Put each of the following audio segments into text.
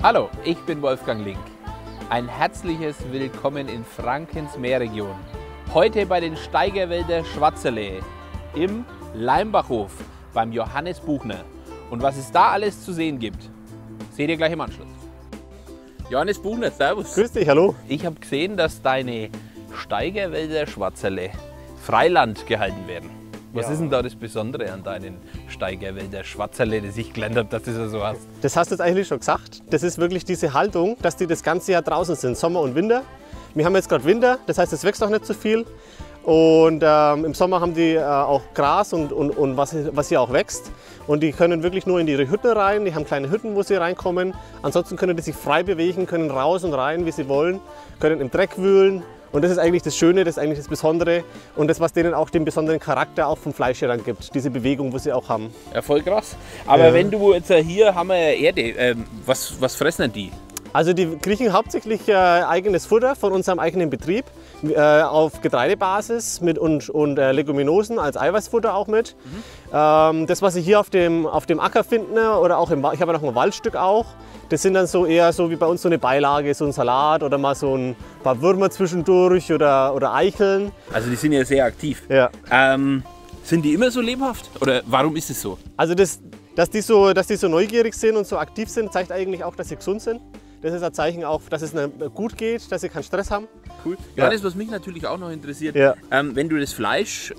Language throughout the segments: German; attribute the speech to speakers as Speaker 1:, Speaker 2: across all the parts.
Speaker 1: Hallo, ich bin Wolfgang Link. Ein herzliches Willkommen in Frankens Meerregion. Heute bei den Steigerwälder Schwarzerlee im Leimbachhof beim Johannes Buchner. Und was es da alles zu sehen gibt, seht ihr gleich im Anschluss. Johannes Buchner, servus.
Speaker 2: Grüß dich, hallo.
Speaker 1: Ich habe gesehen, dass deine Steigerwälder Schwarzerlee Freiland gehalten werden. Was ist denn da das Besondere an deinen Steigerwälder Schwarzerlee, das ich gelernt habe, dass du das so hast?
Speaker 2: Das hast du jetzt eigentlich schon gesagt. Das ist wirklich diese Haltung, dass die das ganze Jahr draußen sind, Sommer und Winter. Wir haben jetzt gerade Winter, das heißt, es wächst auch nicht so viel. Und im Sommer haben die auch Gras und was hier auch wächst. Und die können wirklich nur in ihre Hütten rein. Die haben kleine Hütten, wo sie reinkommen. Ansonsten können die sich frei bewegen, können raus und rein, wie sie wollen, können im Dreck wühlen. Und das ist eigentlich das Schöne, das ist eigentlich das Besondere und das, was denen auch den besonderen Charakter auch vom Fleisch her dann gibt, diese Bewegung, wo sie auch haben.
Speaker 1: Ja, voll krass. Aber wenn du jetzt hier haben wir Erde, was fressen denn die?
Speaker 2: Also die kriegen hauptsächlich eigenes Futter von unserem eigenen Betrieb auf Getreidebasis und Leguminosen als Eiweißfutter auch mit. Das, was sie hier auf dem Acker finden oder auch ich habe ja noch ein Waldstück auch, das sind dann so eher so wie bei uns so eine Beilage, so ein Salat oder mal so ein paar Würmer zwischendurch oder Eicheln.
Speaker 1: Also die sind ja sehr aktiv.
Speaker 2: Ja.
Speaker 1: Sind die immer so lebhaft oder warum ist es so?
Speaker 2: Also dass die so neugierig sind und so aktiv sind, zeigt eigentlich auch, dass sie gesund sind. Das ist ein Zeichen auch, dass es ihnen gut geht, dass sie keinen Stress haben.
Speaker 1: Cool. Johannes, was mich natürlich auch noch interessiert, wenn du das Fleisch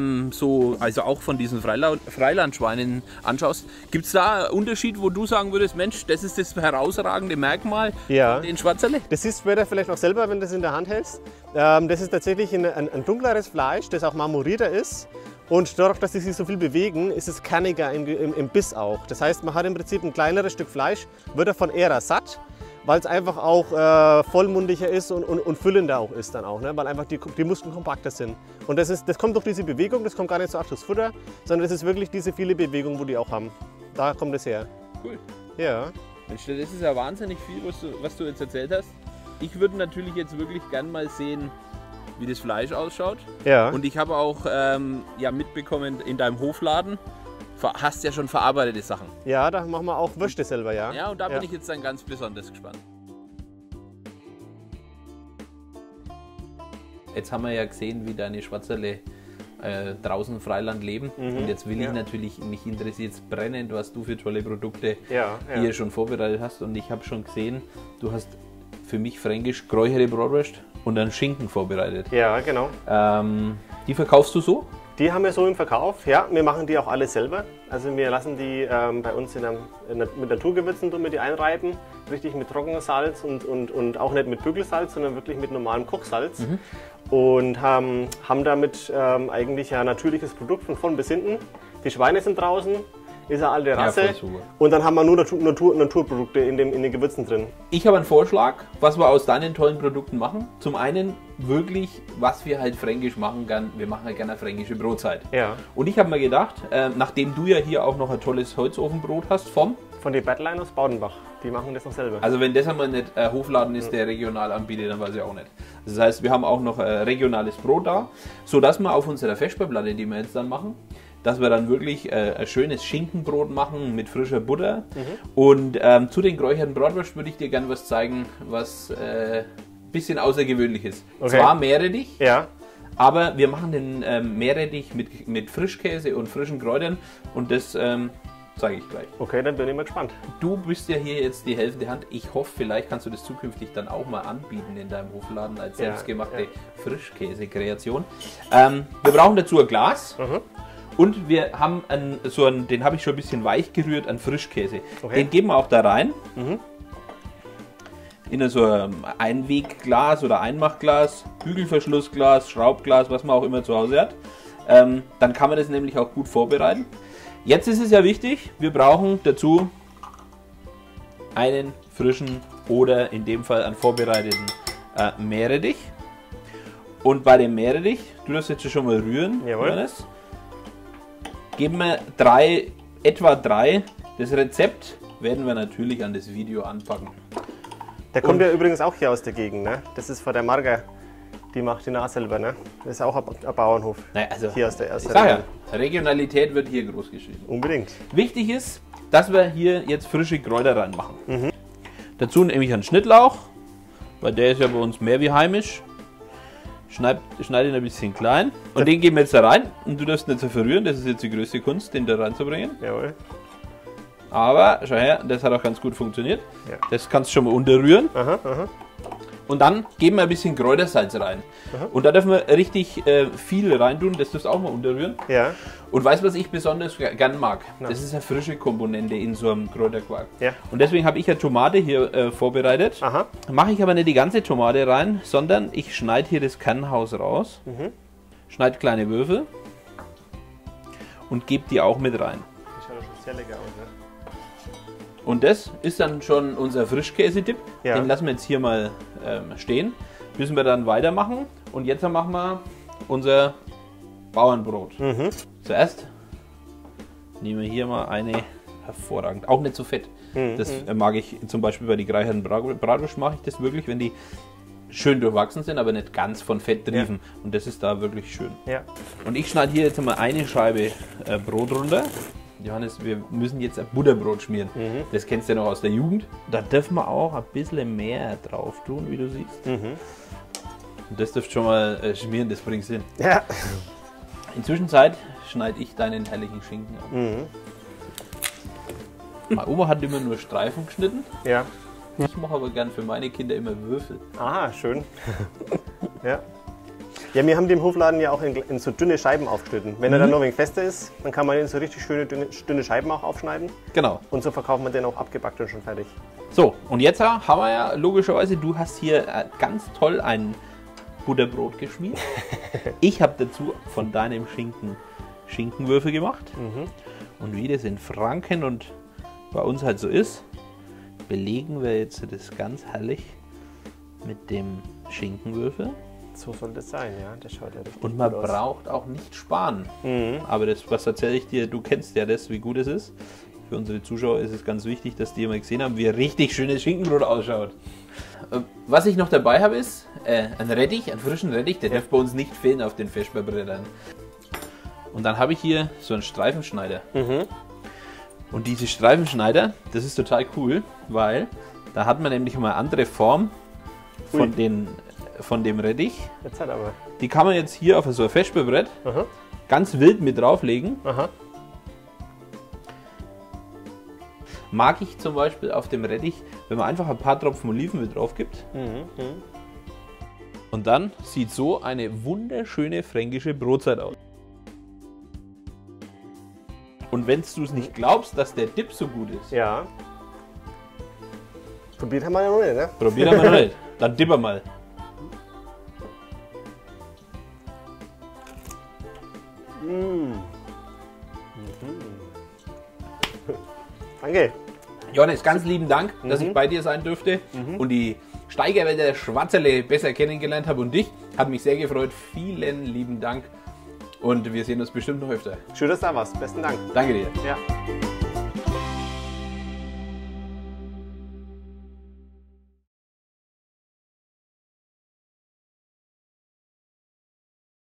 Speaker 1: also auch von diesen Freilandschweinen anschaust, gibt es da einen Unterschied, wo du sagen würdest, Mensch, das ist das herausragende Merkmal in Schwarzerlee?
Speaker 2: Das siehst du später vielleicht auch selber, wenn du das in der Hand hältst. Das ist tatsächlich ein dunkleres Fleisch, das auch marmorierter ist. Und dadurch, dass sie sich so viel bewegen, ist es kerniger im Biss auch. Das heißt, man hat im Prinzip ein kleineres Stück Fleisch, wird davon eher satt, weil es einfach auch vollmundiger ist und füllender auch ist dann auch, ne? Weil einfach die Muskeln kompakter sind. Und das kommt durch diese Bewegung, das kommt gar nicht so durch das Futter, sondern es ist wirklich diese viele Bewegung, wo die auch haben. Da kommt es her.
Speaker 1: Cool.
Speaker 2: Ja.
Speaker 1: Mensch, das ist ja wahnsinnig viel, was du jetzt erzählt hast. Ich würde natürlich jetzt wirklich gern mal sehen, wie das Fleisch ausschaut.
Speaker 2: Ja.
Speaker 1: Und ich habe auch mitbekommen, in deinem Hofladen hast ja schon verarbeitete Sachen.
Speaker 2: Ja, da machen wir auch Würste selber, ja.
Speaker 1: Ja, und da bin ich jetzt dann ganz besonders gespannt. Jetzt haben wir ja gesehen, wie deine Schwarzerlee draußen im Freiland leben. Und jetzt will ich natürlich, mich interessiert es brennend, was du für tolle Produkte hier schon vorbereitet hast. Und ich habe schon gesehen, du hast für mich fränkisch geräucherte Bratwurst und einen Schinken vorbereitet.
Speaker 2: Ja, genau.
Speaker 1: Die verkaufst du so?
Speaker 2: Die haben wir so im Verkauf, ja. Wir machen die auch alle selber. Also wir lassen die bei uns mit Naturgewürzen tun wir die einreiben. Richtig mit Trockensalz und auch nicht mit Bügelsalz, sondern wirklich mit normalem Kochsalz. Und haben damit eigentlich ein natürliches Produkt von vorn bis hinten. Die Schweine sind draußen. Ist eine alte Rasse. Ja, und dann haben wir nur Naturprodukte in den Gewürzen drin.
Speaker 1: Ich habe einen Vorschlag, was wir aus deinen tollen Produkten machen. Zum einen wirklich, was wir halt fränkisch machen, wir machen halt gerne eine fränkische Brotzeit.
Speaker 2: Ja.
Speaker 1: Und ich habe mir gedacht, nachdem du ja hier auch noch ein tolles Holzofenbrot hast von
Speaker 2: den Bettlein aus Baudenbach. Die machen das noch selber.
Speaker 1: Also wenn das einmal nicht ein Hofladen ist, der regional anbietet, dann weiß ich auch nicht. Das heißt, wir haben auch noch regionales Brot da, sodass wir auf unserer Vesperplatte, die wir jetzt dann machen, dass wir dann wirklich ein schönes Schinkenbrot machen mit frischer Butter. Und zu den geräucherten Bratwurst würde ich dir gerne was zeigen, was ein bisschen außergewöhnlich ist.
Speaker 2: Okay.
Speaker 1: Zwar Meerrettich,
Speaker 2: aber
Speaker 1: wir machen den Meerrettich mit Frischkäse und frischen Kräutern und das zeige ich gleich.
Speaker 2: Okay, dann bin ich mal gespannt.
Speaker 1: Du bist ja hier jetzt die helfende Hand. Ich hoffe, vielleicht kannst du das zukünftig dann auch mal anbieten in deinem Hofladen als selbstgemachte Frischkäse-Kreation. Wir brauchen dazu ein Glas. Und wir haben den habe ich schon ein bisschen weich gerührt, einen Frischkäse. Okay. Den geben wir auch da rein. In so ein Einwegglas oder Einmachglas, Bügelverschlussglas, Schraubglas, was man auch immer zu Hause hat. Dann kann man das nämlich auch gut vorbereiten. Jetzt ist es ja wichtig, wir brauchen dazu einen frischen oder in dem Fall einen vorbereiteten Meerrettich. Und bei dem Meerrettich, du darfst jetzt schon mal rühren, Johannes. Geben wir etwa drei. Das Rezept werden wir natürlich an das Video anpacken.
Speaker 2: Der kommt ja übrigens auch hier aus der Gegend, ne? Das ist von der Marga. Die macht den auch selber, ne? Das ist auch ein Bauernhof.
Speaker 1: Naja, also
Speaker 2: hier aus der
Speaker 1: Region. Regionalität wird hier groß geschrieben.
Speaker 2: Unbedingt.
Speaker 1: Wichtig ist, dass wir hier jetzt frische Kräuter reinmachen. Dazu nehme ich einen Schnittlauch, weil der ist ja bei uns mehr wie heimisch. Schneide ihn ein bisschen klein und den geben wir jetzt da rein. Und du darfst nicht so verrühren, das ist jetzt die größte Kunst, den da reinzubringen.
Speaker 2: Jawohl.
Speaker 1: Aber, schau her, das hat auch ganz gut funktioniert.
Speaker 2: Ja.
Speaker 1: Das kannst du schon mal unterrühren.
Speaker 2: Aha, aha.
Speaker 1: Und dann geben wir ein bisschen Kräutersalz rein.
Speaker 2: Aha.
Speaker 1: Und da dürfen wir richtig viel reintun, das darfst du auch mal unterrühren.
Speaker 2: Ja.
Speaker 1: Und weißt du, was ich besonders gern mag?
Speaker 2: Ja.
Speaker 1: Das ist eine frische Komponente in so einem Kräuterquark.
Speaker 2: Ja.
Speaker 1: Und deswegen habe ich ja Tomate hier vorbereitet.
Speaker 2: Aha.
Speaker 1: Mache ich aber nicht die ganze Tomate rein, sondern ich schneide hier das Kernhaus raus, schneide kleine Würfel und gebe die auch mit rein.
Speaker 2: Das schaut schon sehr lecker aus, ne?
Speaker 1: Und das ist dann schon unser Frischkäse-Dip.
Speaker 2: Ja.
Speaker 1: Den lassen wir jetzt hier mal stehen. Müssen wir dann weitermachen. Und jetzt machen wir unser Bauernbrot. Zuerst nehmen wir hier mal eine hervorragend. Auch nicht so fett. Das mag ich zum Beispiel bei den gereicherten Bratwurst, mache ich das wirklich, wenn die schön durchwachsen sind, aber nicht ganz von Fett triefen. Ja. Und das ist da wirklich schön.
Speaker 2: Ja.
Speaker 1: Und ich schneide hier jetzt mal eine Scheibe Brot runter. Johannes, wir müssen jetzt ein Butterbrot schmieren. Das kennst du ja noch aus der Jugend. Da dürfen wir auch ein bisschen mehr drauf tun, wie du siehst. Und das dürft schon mal schmieren, das bringt Sinn.
Speaker 2: Ja.
Speaker 1: In der Zwischenzeit schneide ich deinen herrlichen Schinken ab. Meine Oma hat immer nur Streifen geschnitten.
Speaker 2: Ja.
Speaker 1: Ich mache aber gern für meine Kinder immer Würfel.
Speaker 2: Aha, schön. Ja. Ja, wir haben den Hofladen ja auch in so dünne Scheiben aufgeschnitten. Wenn er dann noch ein wenig fester ist, dann kann man ihn so richtig schöne dünne Scheiben auch aufschneiden.
Speaker 1: Genau.
Speaker 2: Und so verkauft man den auch abgebackt und schon fertig.
Speaker 1: So, und jetzt haben wir ja logischerweise, du hast hier ganz toll ein Butterbrot geschmiert. Ich habe dazu von deinem Schinken Schinkenwürfel gemacht. Und wie das in Franken und bei uns halt so ist, belegen wir jetzt das ganz herrlich mit dem Schinkenwürfel.
Speaker 2: So soll das sein, ja. Das schaut ja richtig
Speaker 1: Und man
Speaker 2: gut aus.
Speaker 1: braucht auch nicht sparen. Aber das, was erzähle ich dir, du kennst ja das, wie gut es ist. Für unsere Zuschauer ist es ganz wichtig, dass die mal gesehen haben, wie ein richtig schönes Schinkenbrot ausschaut. Was ich noch dabei habe, ist ein Rettich, einen frischen Rettich, der darf bei uns nicht fehlen auf den Vesperbrettern. Und dann habe ich hier so einen Streifenschneider. Und diese Streifenschneider, das ist total cool, weil da hat man nämlich mal eine andere Form von dem Rettich.
Speaker 2: Jetzt hat aber.
Speaker 1: Die kann man jetzt hier auf so ein Vesperbrett ganz wild mit drauflegen.
Speaker 2: Aha.
Speaker 1: Mag ich zum Beispiel auf dem Rettich, wenn man einfach ein paar Tropfen Olivenöl drauf gibt. Und dann sieht so eine wunderschöne fränkische Brotzeit aus. Und wenn du es nicht glaubst, dass der Dip so gut ist,
Speaker 2: Ja. Probiert haben wir ja noch nicht, ne?
Speaker 1: probier mal nicht. Dann dipper mal.
Speaker 2: Danke.
Speaker 1: Johannes, ganz lieben Dank, dass ich bei dir sein durfte und die Steigerwälder Schwarzerle besser kennengelernt habe und dich. Hat mich sehr gefreut. Vielen lieben Dank und wir sehen uns bestimmt noch öfter.
Speaker 2: Schön, dass du da warst. Besten Dank.
Speaker 1: Danke dir.
Speaker 2: Ja.